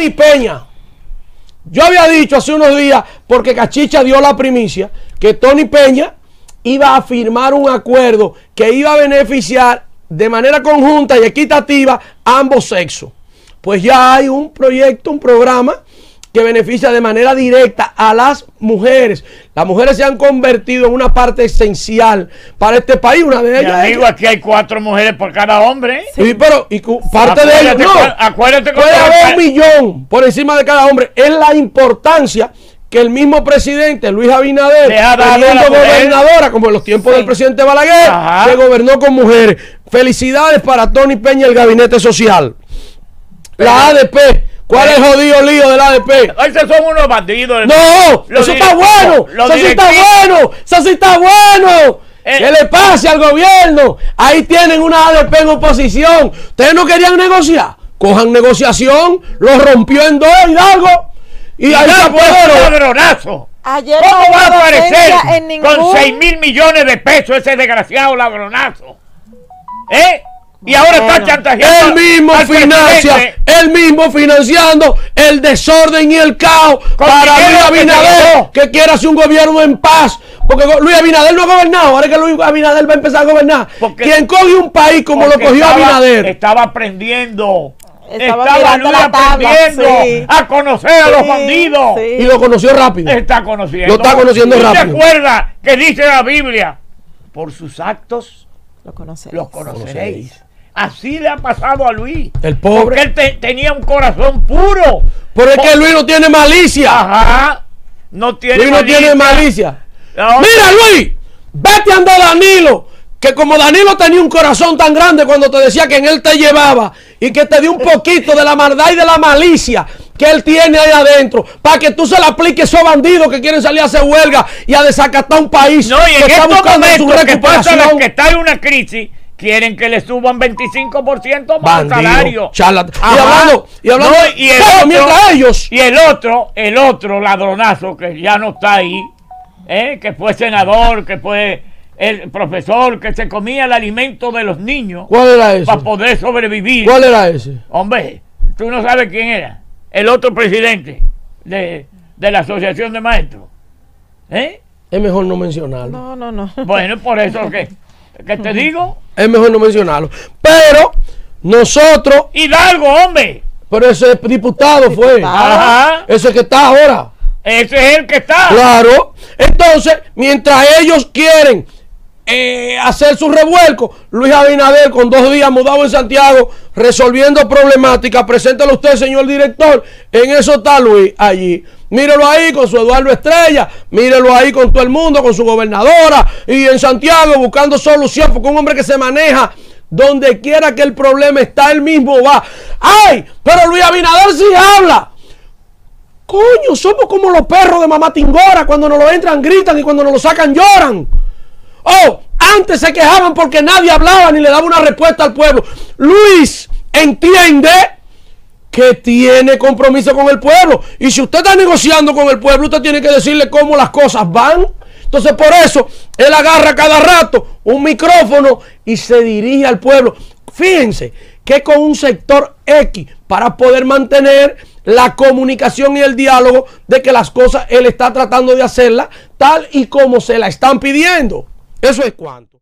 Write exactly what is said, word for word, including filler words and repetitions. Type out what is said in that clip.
Tony Peña. Yo había dicho hace unos días, porque Cachicha dio la primicia, que Tony Peña iba a firmar un acuerdo que iba a beneficiar de manera conjunta y equitativa a ambos sexos. Pues ya hay un proyecto, un programa que beneficia de manera directa a las mujeres. Las mujeres se han convertido en una parte esencial para este país. Una de ellas. Amigo, aquí hay cuatro mujeres por cada hombre. Sí, sí, pero y parte acuérdate, de ellas. No, acuérdate puede haber un millón por encima de cada hombre. Es la importancia que el mismo presidente Luis Abinader, teniendo gobernadora, como en los tiempos sí. del presidente Balaguer, Ajá. que gobernó con mujeres. Felicidades para Tony Peña y el Gabinete Social. Pero, la A D P. ¿Cuál es el jodido lío del A D P? Esos son unos bandidos. No, eso está bueno. Eso sí está bueno. Eso sí está bueno. Eh, ¿Qué le pase al gobierno? Ahí tienen una A D P en oposición. Ustedes no querían negociar. Cojan negociación. Lo rompió en dos Hidalgo. Y, y ahí está un ladronazo. Ayer ¿Cómo no va a aparecer en ningún... con seis mil millones de pesos ese desgraciado ladronazo? ¿Eh? Y ahora bueno, está chantajeando. Él mismo financia, él mismo financiando el desorden y el caos para Luis Abinader, que, que quiere hacer un gobierno en paz. Porque Luis Abinader no ha gobernado, ahora que Luis Abinader va a empezar a gobernar. Porque, ¿quién coge un país como lo cogió estaba, Abinader? Estaba aprendiendo. Estaba, estaba Luis aprendiendo sí. a conocer sí, a los bandidos. Sí. Y lo conoció rápido. Está conociendo. Lo está conociendo rápido. ¿Te acuerdas que dice la Biblia? Por sus actos lo conoceréis. Los conoceréis. Así le ha pasado a Luis. El pobre. Porque él te, tenía un corazón puro. Pero es que Luis no tiene malicia. Ajá. No tiene Luis malicia. no tiene malicia. No. Mira, Luis, vete a andar Danilo. Que como Danilo tenía un corazón tan grande cuando te decía que en él te llevaba y que te dio un poquito de la maldad y de la malicia que él tiene ahí adentro, para que tú se la apliques a esos bandidos que quieren salir a hacer huelga y a desacatar un país no, y en que está buscando su recuperación. Que, que está en una crisis, quieren que le suban veinticinco por ciento más bandido, el salario. Charlat. Y hablando, y hablando no, y el pero otro, mientras ellos. Y el otro, el otro ladronazo que ya no está ahí, ¿eh? que fue senador, que fue el profesor, que se comía el alimento de los niños. ¿Cuál era ese? Para poder sobrevivir. ¿Cuál era ese? Hombre, tú no sabes quién era. El otro presidente de, de la Asociación de Maestros. ¿Eh? Es mejor no mencionarlo. No, no, no. Bueno, por eso que, que te digo. Es mejor no mencionarlo. Pero nosotros. Hidalgo, hombre. Pero ese diputado fue. Ajá. Ese que está ahora. Ese es el que está. Claro. Entonces, mientras ellos quieren eh, hacer su revuelco, Luis Abinader, con dos días mudado en Santiago, resolviendo problemáticas, preséntalo usted, señor director. En eso está Luis allí. Mírelo ahí con su Eduardo Estrella, mírelo ahí con todo el mundo, con su gobernadora, y en Santiago buscando solución, porque un hombre que se maneja donde quiera que el problema está, él mismo va. ¡Ay! Pero Luis Abinader sí habla. Coño, somos como los perros de mamá Tingora, cuando nos lo entran gritan y cuando nos lo sacan lloran. Oh, antes se quejaban porque nadie hablaba ni le daba una respuesta al pueblo. Luis entiende que tiene compromiso con el pueblo. Y si usted está negociando con el pueblo, usted tiene que decirle cómo las cosas van. Entonces por eso él agarra cada rato un micrófono y se dirige al pueblo. Fíjense que con un sector X, para poder mantener la comunicación y el diálogo de que las cosas él está tratando de hacerlas tal y como se la están pidiendo. Eso es cuanto.